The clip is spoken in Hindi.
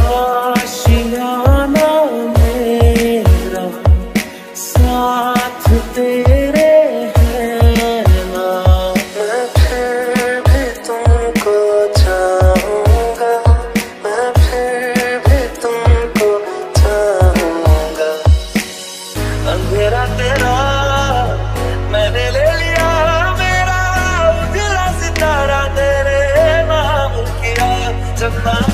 आशियाना मेरा साथ तेरे है ना, मैं फिर भी तुमको चाहूंगा, मैं फिर भी तुमको चाहूंगा। अंधेरा तेरा मैंने ले लिया, मेरा उजला सितारा तेरे नाम किया, जब